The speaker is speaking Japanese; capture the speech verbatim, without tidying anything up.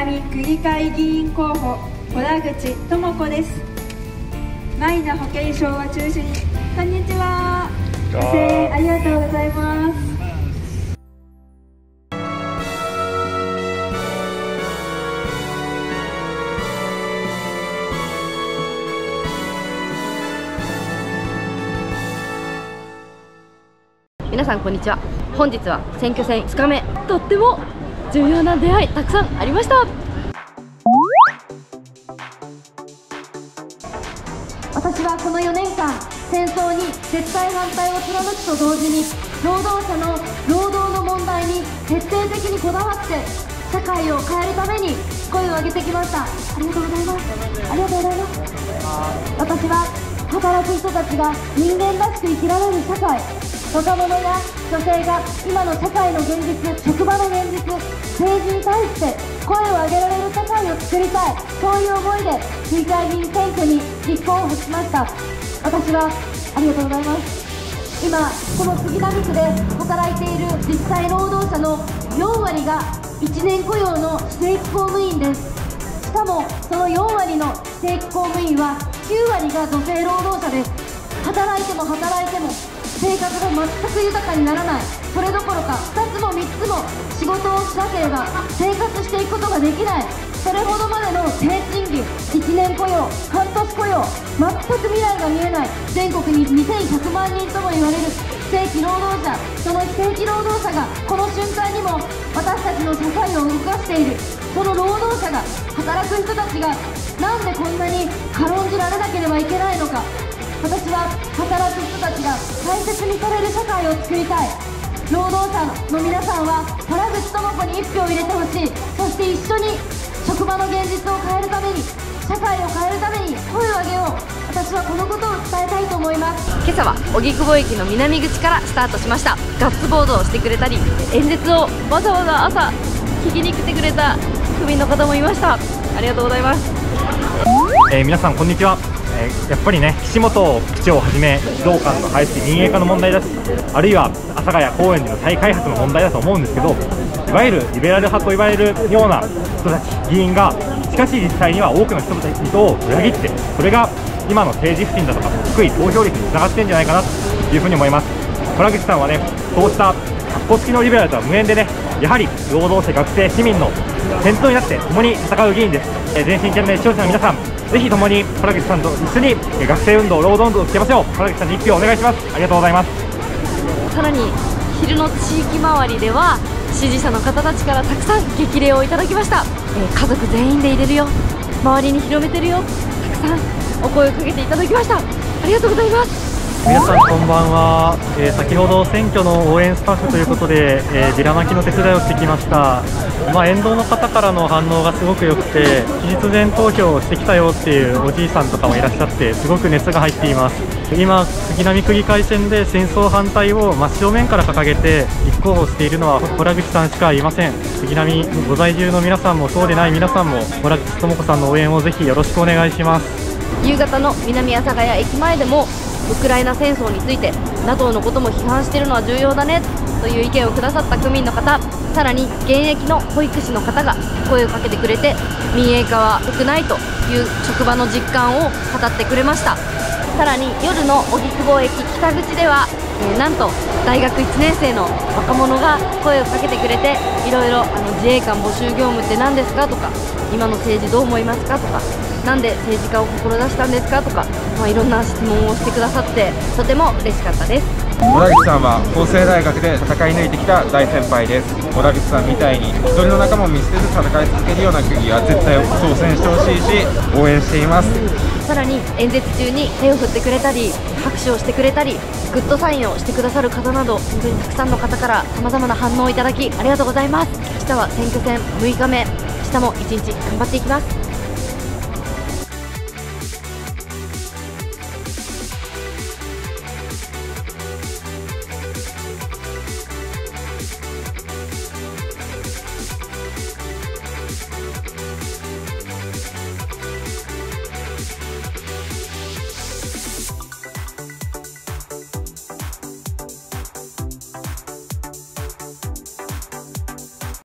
南区議会議員候補洞口智子です。マイナ保険証は中止に。こんにちは。ご声援ありがとうございます。 皆さんこんにちは。本日は選挙戦ふつかめ、とっても重要な出会いたくさんありました。私はこのよねんかん戦争に絶対反対を貫くと同時に労働者の労働の問題に徹底的にこだわって社会を変えるために声を上げてきました。ありがとうございます。ありがとうございます。私は働く人たちが人間らしく生きられる社会、若者や女性が今の社会の現実、職場の現実、政治に対して声を上げられる社会を作りたい、そういう思いで区議会議員選挙に立候補しました。私はありがとうございます。今この杉並区で働いている実際労働者のよんわりがいちねん雇用の非正規公務員です。しかもそのよんわりの非正規公務員はきゅうわりが女性労働者です。働いても働いても生活が全く豊かにならない。それどころかふたつもみっつも仕事をしなければ生活していくことができない。それほどまでの低賃金、いちねん雇用、半年雇用、全く未来が見えない。全国ににせんひゃくまんにんとも言われる非正規労働者、その非正規労働者がこの瞬間にも私たちの社会を動かしている。その労働者が、働く人たちがなんでこんなに軽んじられなければいけないのか。私は働く人たちが大切にされる社会を作りたい。労働者の皆さんは洞口智子にいち票を入れてほしい。そして一緒に職場の現実を変えるために、社会を変えるために声を上げよう。私はこのことを伝えたいと思います。今朝は荻窪駅の南口からスタートしました。ガッツボードをしてくれたり、演説をわざわざ朝聞きに来てくれた区民の方もいました。ありがとうございます。 えー、皆さんこんにちは。えー、やっぱりね、岸本区長をはじめ児童館の廃止、民営化の問題だし、あるいは阿佐ヶ谷高円寺の再開発の問題だと思うんですけど、いわゆるリベラル派と言われるような人たち、議員がしかし実際には多くの人々を裏切って、それが今の政治不信だとか低い投票率につながってるんじゃないかなというふうに思います。洞口さんはね、そうした格好付きのリベラルとは無縁でね、やはり労働者、学生、市民の先頭になって共に戦う議員です。えー、前進チャンネル視聴者の皆さん、ぜひ共に洞口さんと一緒に学生運動、労働運動をつけましょう。洞口さんにいち票お願いします。ありがとうございます。 さらに昼の地域周りでは支持者の方たちからたくさん激励をいただきました。えー、家族全員で入れるよ、周りに広めてるよ、たくさんお声をかけていただきました。ありがとうございます。 皆さんこんばんは。えー、先ほど選挙の応援スタッフということで、えー、ビラまきの手伝いをしてきました。まあ、沿道の方からの反応がすごく良くて、期日前投票をしてきたよっていうおじいさんとかもいらっしゃって、すごく熱が入っています。今、杉並区議会選で戦争反対を真正面から掲げて立候補しているのは洞口さんしかいません。杉並ご在住の皆さんもそうでない皆さんも洞口智子さんの応援をぜひよろしくお願いします。 夕方の南阿佐ヶ谷駅前でもウクライナ戦争について ナトー のことも批判しているのは重要だねという意見をくださった区民の方、さらに現役の保育士の方が声をかけてくれて、民営化は良くないという職場の実感を語ってくれました。さらに夜の荻窪駅北口では、えー、なんと大学いちねん生の若者が声をかけてくれて、いろいろあの自衛官募集業務って何ですかとか、今の政治どう思いますかとか、なんで政治家を志したんですかとか、まあ、いろんな質問をしてくださってとても嬉しかったです。 洞口さんは法政大学で戦い抜いてきた大先輩です。洞口さんみたいに一人の仲間を見捨てず戦い続けるような区議は絶対当選してほしいし、応援しています。 さらに演説中に手を振ってくれたり拍手をしてくれたりグッドサインをしてくださる方など、本当にたくさんの方からさまざまな反応をいただきありがとうございます。明日は選挙戦むいかめ、明日も一日頑張っていきます。